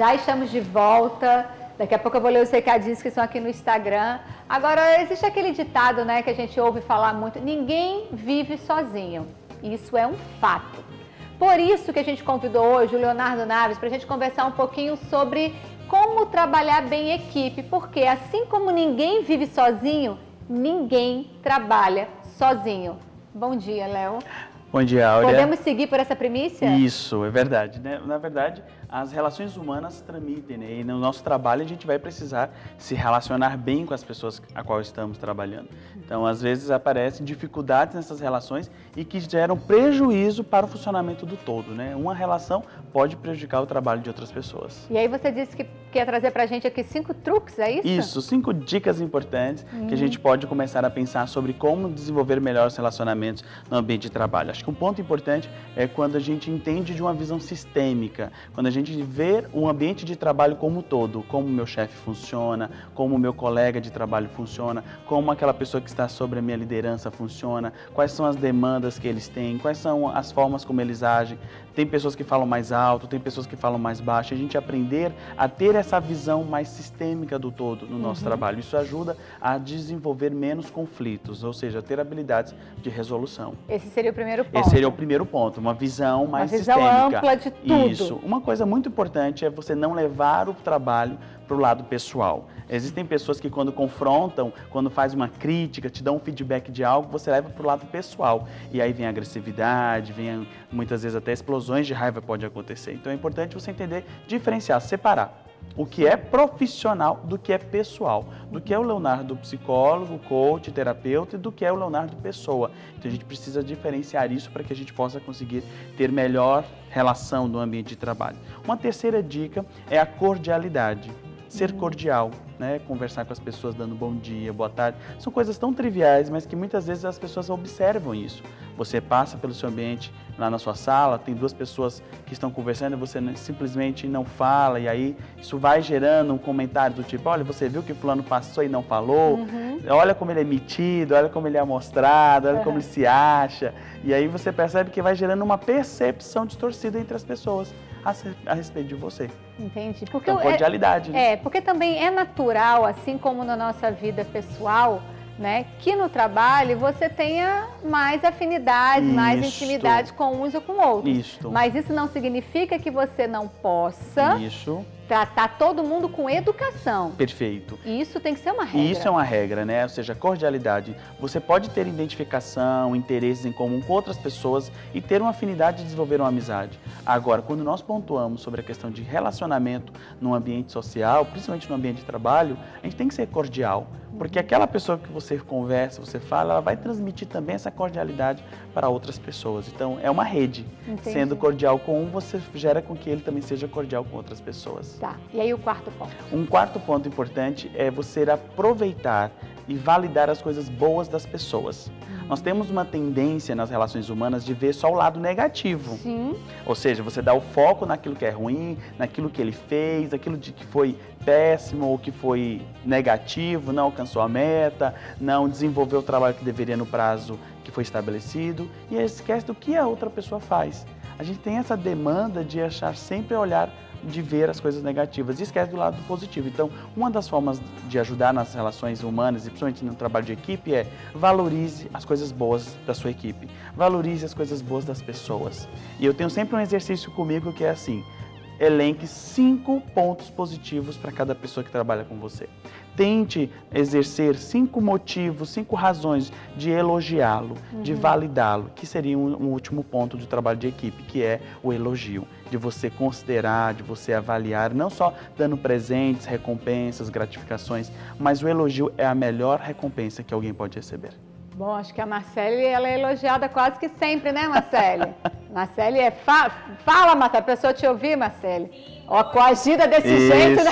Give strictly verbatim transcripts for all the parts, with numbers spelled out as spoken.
Já estamos de volta. Daqui a pouco eu vou ler os recadinhos que estão aqui no Instagram. Agora, existe aquele ditado, né, que a gente ouve falar muito: ninguém vive sozinho. Isso é um fato. Por isso que a gente convidou hoje o Leonardo Naves para a gente conversar um pouquinho sobre como trabalhar bem em equipe. Porque assim como ninguém vive sozinho, ninguém trabalha sozinho. Bom dia, Léo. Bom dia, Áurea. Podemos seguir por essa primícia? Isso, é verdade, né? Na verdade, as relações humanas tramitem, né? E no nosso trabalho a gente vai precisar se relacionar bem com as pessoas a qual estamos trabalhando. Então, às vezes aparecem dificuldades nessas relações e que geram prejuízo para o funcionamento do todo, né? Uma relação pode prejudicar o trabalho de outras pessoas. E aí você disse que quer trazer pra gente aqui cinco truques, é isso? Isso, cinco dicas importantes hum. que a gente pode começar a pensar sobre como desenvolver melhor os relacionamentos no ambiente de trabalho. Acho que um ponto importante é quando a gente entende de uma visão sistêmica, quando a gente vê o ambiente de trabalho como um todo, como o meu chefe funciona, como o meu colega de trabalho funciona, como aquela pessoa que está sobre a minha liderança funciona, quais são as demandas que eles têm, quais são as formas como eles agem. Tem pessoas que falam mais alto, tem pessoas que falam mais baixo. A gente aprender a ter essa visão mais sistêmica do todo no nosso uhum. trabalho. Isso ajuda a desenvolver menos conflitos, ou seja, ter habilidades de resolução. Esse seria o primeiro ponto. Esse seria o primeiro ponto, uma visão mais uma visão sistêmica. ampla de tudo. Isso. Uma coisa muito importante é você não levar o trabalho para o lado pessoal. Existem pessoas que quando confrontam, quando faz uma crítica, te dão um feedback de algo, você leva para o lado pessoal. E aí vem a agressividade, vem muitas vezes até explosões de raiva pode acontecer. Então é importante você entender, diferenciar, separar o que é profissional do que é pessoal, do que é o Leonardo psicólogo, coach, terapeuta e do que é o Leonardo pessoa. Então a gente precisa diferenciar isso para que a gente possa conseguir ter melhor relação no ambiente de trabalho. Uma terceira dica é a cordialidade. Ser cordial, né? Conversar com as pessoas dando bom dia, boa tarde. São coisas tão triviais, mas que muitas vezes as pessoas observam isso. Você passa pelo seu ambiente, lá na sua sala, tem duas pessoas que estão conversando e você simplesmente não fala, e aí isso vai gerando um comentário do tipo: olha, você viu que fulano passou e não falou? Uhum. Olha como ele é metido, olha como ele é amostrado, olha uhum. como ele se acha. E aí você percebe que vai gerando uma percepção distorcida entre as pessoas a respeito de você. Entendi. Porque então, cordialidade. É, né? é, porque também é natural, assim como na nossa vida pessoal, né, que no trabalho você tenha mais afinidade, Isto. mais intimidade com uns ou com outros. Isto. Mas isso não significa que você não possa Isso. tratar todo mundo com educação. Perfeito. E isso tem que ser uma regra. Isso é uma regra, né? Ou seja, cordialidade. Você pode ter identificação, interesses em comum com outras pessoas e ter uma afinidade de desenvolver uma amizade. Agora, quando nós pontuamos sobre a questão de relacionamento no ambiente social, principalmente no ambiente de trabalho, a gente tem que ser cordial. Porque aquela pessoa que você conversa, você fala, ela vai transmitir também essa cordialidade para outras pessoas. Então, é uma rede. Entendi. Sendo cordial com um, você gera com que ele também seja cordial com outras pessoas. Tá. E aí o quarto ponto? Um quarto ponto importante é você aproveitar e validar as coisas boas das pessoas. Uhum. Nós temos uma tendência nas relações humanas de ver só o lado negativo. Sim. Ou seja, você dá o foco naquilo que é ruim, naquilo que ele fez, naquilo de que foi péssimo ou que foi negativo, não alcançou a meta, não desenvolveu o trabalho que deveria no prazo que foi estabelecido e esquece do que a outra pessoa faz. A gente tem essa demanda de achar sempre olhar de ver as coisas negativas e esquece do lado positivo. Então, uma das formas de ajudar nas relações humanas e principalmente no trabalho de equipe é valorize as coisas boas da sua equipe, valorize as coisas boas das pessoas. E eu tenho sempre um exercício comigo que é assim: elenque cinco pontos positivos para cada pessoa que trabalha com você. Tente exercer cinco motivos, cinco razões de elogiá-lo, uhum. de validá-lo, que seria um, um último ponto do trabalho de equipe, que é o elogio. De você considerar, de você avaliar, não só dando presentes, recompensas, gratificações, mas o elogio é a melhor recompensa que alguém pode receber. Bom, acho que a Marcele, ela é elogiada quase que sempre, né, Marcele? Marcele é... Fa... Fala, Marcele, a pessoa te ouvir, Marcele. Ó, coagida desse Isso. jeito, né?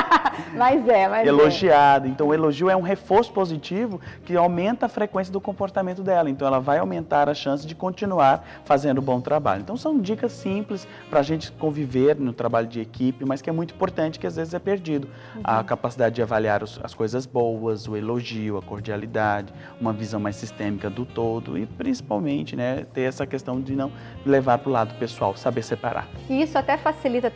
Mas é, mas Elogiada. É. Então, o elogio é um reforço positivo que aumenta a frequência do comportamento dela. Então, ela vai aumentar a chance de continuar fazendo um bom trabalho. Então, são dicas simples para a gente conviver no trabalho de equipe, mas que é muito importante, que às vezes é perdido. Uhum. A capacidade de avaliar os, as coisas boas, o elogio, a cordialidade, uma visão mais sistêmica do todo e, principalmente, né, ter essa questão de não levar para o lado pessoal, saber separar. E isso até facilita também, né,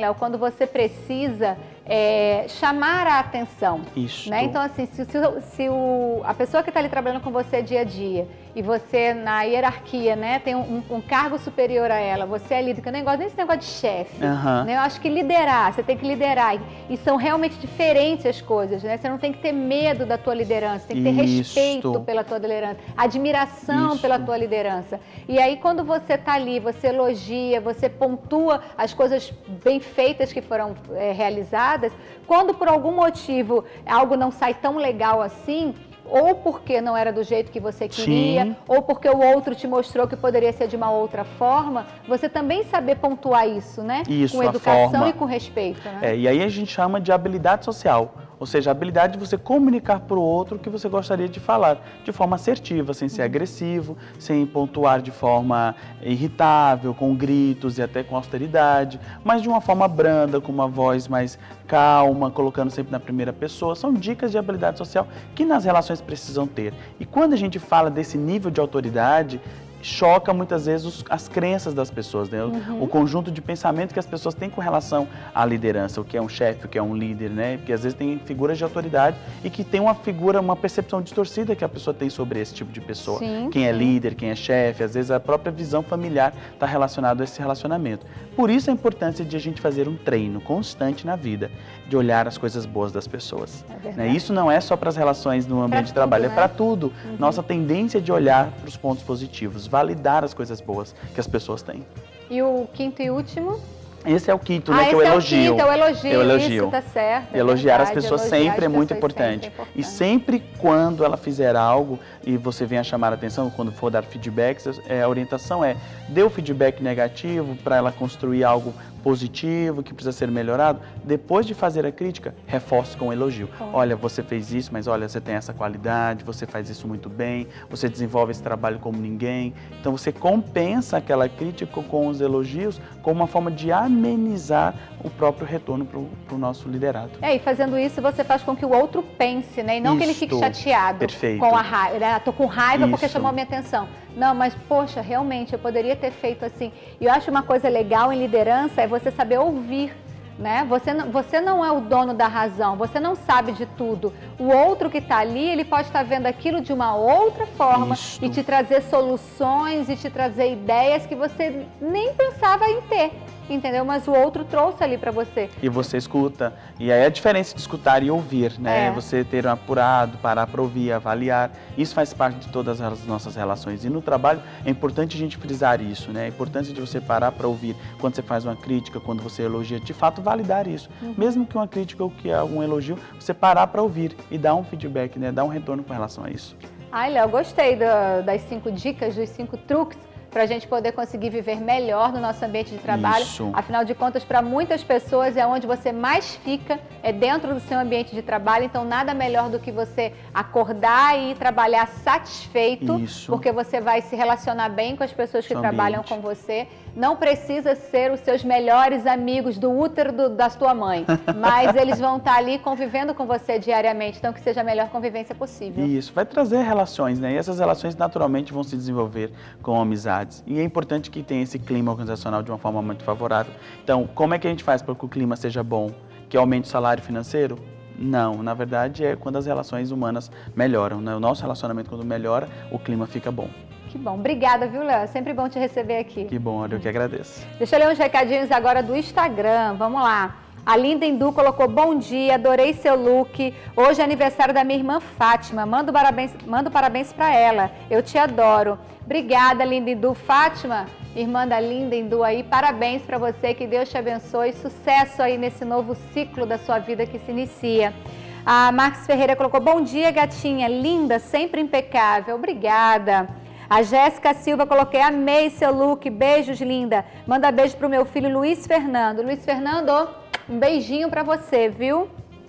Léo, quando você precisa é, chamar a atenção. Isso. Né? Então, assim, se, se, se o, a pessoa que está ali trabalhando com você dia a dia e você, na hierarquia, né, tem um, um cargo superior a ela, você é líder, que eu nem gosto nem desse negócio de chefe. Uhum. Né? Eu acho que liderar, você tem que liderar. E são realmente diferentes as coisas, né? Você não tem que ter medo da tua liderança, tem que ter Isso. respeito pela tua liderança, admiração Isso. pela tua liderança. E aí, quando você está ali, você elogia, você pontua as coisas bem feitas que foram é, realizadas, quando por algum motivo algo não sai tão legal assim, ou porque não era do jeito que você queria, Sim. ou porque o outro te mostrou que poderia ser de uma outra forma, você também saber pontuar isso, né? Isso, com educação forma. e com respeito. Né? É, e aí a gente chama de habilidade social, ou seja, a habilidade de você comunicar para o outro o que você gostaria de falar, de forma assertiva, sem ser uhum. agressivo, sem pontuar de forma irritável, com gritos e até com austeridade, mas de uma forma branda, com uma voz mais calma, colocando sempre na primeira pessoa. São dicas de habilidade social que nas relações precisam ter. E quando a gente fala desse nível de autoridade, choca muitas vezes os, as crenças das pessoas, né? Uhum. O, o conjunto de pensamento que as pessoas têm com relação à liderança, o que é um chefe, o que é um líder, né? Porque às vezes tem figuras de autoridade e que tem uma figura, uma percepção distorcida que a pessoa tem sobre esse tipo de pessoa. Sim, quem sim. é líder, quem é chefe, às vezes a própria visão familiar está relacionada a esse relacionamento. Por isso a importância de a gente fazer um treino constante na vida, de olhar as coisas boas das pessoas. É né? Isso não é só para as relações no ambiente pra de trabalho, tudo, né? É para tudo. Uhum. Nossa tendência de olhar para os pontos positivos, validar as coisas boas que as pessoas têm. E o quinto e último? Esse é o quinto, ah, né? Que eu elogio. É o quinto, eu elogio. Eu elogio. Isso, tá certo. É elogiar verdade, as pessoas elogiar sempre as é muito pessoas importante. Sempre é importante. E sempre quando ela fizer algo e você venha chamar a atenção, quando for dar feedbacks, é, a orientação é, dê o feedback negativo para ela construir algo positivo, que precisa ser melhorado. Depois de fazer a crítica, reforce com o elogio. Oh. Olha, você fez isso, mas olha, você tem essa qualidade, você faz isso muito bem, você desenvolve esse trabalho como ninguém. Então você compensa aquela crítica com os elogios como uma forma de amenizar o próprio retorno para o nosso liderado. É, e fazendo isso você faz com que o outro pense, né? E não Isto. que ele fique chateado Perfeito. com a raiva. Né? Tô com raiva isso. porque chamou a minha atenção. Não, mas poxa, realmente eu poderia ter feito assim. E eu acho uma coisa legal em liderança é você saber ouvir. Né? Você, não, você não é o dono da razão, você não sabe de tudo. O outro que está ali, ele pode estar vendo aquilo de uma outra forma Isto. e te trazer soluções e te trazer ideias que você nem pensava em ter. Entendeu? Mas o outro trouxe ali para você. E você escuta. E aí a diferença de escutar e ouvir, né? É. Você ter um apurado, parar para ouvir, avaliar. Isso faz parte de todas as nossas relações. E no trabalho é importante a gente frisar isso, né? É importante de você parar para ouvir. Quando você faz uma crítica, quando você elogia, de fato validar isso. Uhum. Mesmo que uma crítica ou que algum elogio, você parar para ouvir e dar um feedback, né? Dar um retorno com relação a isso. Ai, Léo, gostei do, das cinco dicas, dos cinco truques para a gente poder conseguir viver melhor no nosso ambiente de trabalho. Isso. Afinal de contas, para muitas pessoas é onde você mais fica, é dentro do seu ambiente de trabalho, então nada melhor do que você acordar e trabalhar satisfeito, Isso. porque você vai se relacionar bem com as pessoas que Seu trabalham ambiente. com você. Não precisa ser os seus melhores amigos do útero do, da sua mãe, mas eles vão estar ali convivendo com você diariamente, então que seja a melhor convivência possível. Isso, vai trazer relações, né? E essas relações naturalmente vão se desenvolver com amizade. E é importante que tenha esse clima organizacional de uma forma muito favorável. Então, como é que a gente faz para que o clima seja bom? Que aumente o salário financeiro? Não, na verdade é quando as relações humanas melhoram, né? O nosso relacionamento quando melhora, o clima fica bom. Que bom. Obrigada, viu, Léo? É sempre bom te receber aqui. Que bom, eu que agradeço. Deixa eu ler uns recadinhos agora do Instagram. Vamos lá. A Linda Hindu colocou bom dia, adorei seu look. Hoje é aniversário da minha irmã Fátima. Mando parabéns, mando parabéns para ela. Eu te adoro. Obrigada, Linda Hindu. Fátima, irmã da Linda Hindu aí, parabéns para você. Que Deus te abençoe. Sucesso aí nesse novo ciclo da sua vida que se inicia. A Marcos Ferreira colocou bom dia, gatinha. Linda, sempre impecável. Obrigada. A Jéssica Silva, coloquei, amei seu look, beijos, linda. Manda beijo pro meu filho Luiz Fernando. Luiz Fernando, um beijinho para você, viu?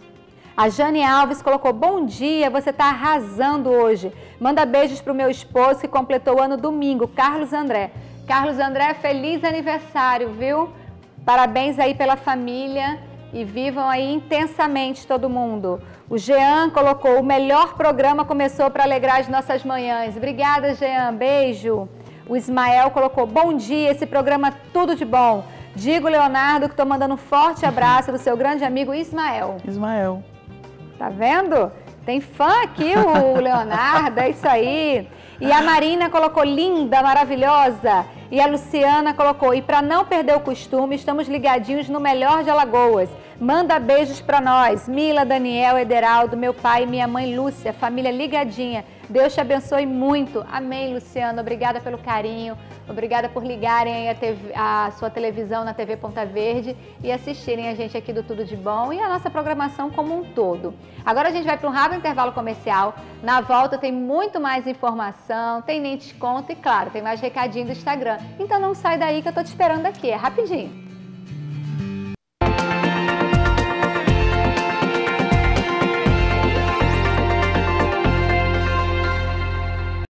A Jane Alves colocou, bom dia, você tá arrasando hoje. Manda beijos pro meu esposo que completou o ano domingo, Carlos André. Carlos André, feliz aniversário, viu? Parabéns aí pela família e vivam aí intensamente todo mundo. O Jean colocou, o melhor programa começou para alegrar as nossas manhãs. Obrigada, Jean, beijo. O Ismael colocou, bom dia, esse programa tudo de bom. Digo, Leonardo, que estou mandando um forte abraço do seu grande amigo Ismael. Ismael. Tá vendo? Tem fã aqui, o Leonardo, é isso aí. E a Marina colocou linda, maravilhosa. E a Luciana colocou, e para não perder o costume, estamos ligadinhos no melhor de Alagoas. Manda beijos para nós. Mila, Daniel, Ederaldo, meu pai e minha mãe Lúcia, família ligadinha. Deus te abençoe muito. Amém, Luciana. Obrigada pelo carinho. Obrigada por ligarem a, T V, a sua televisão na T V Ponta Verde e assistirem a gente aqui do Tudo de Bom e a nossa programação como um todo. Agora a gente vai para um rápido intervalo comercial. Na volta tem muito mais informação, tem nem desconto e, claro, tem mais recadinho do Instagram. Então não sai daí que eu tô te esperando aqui. É rapidinho.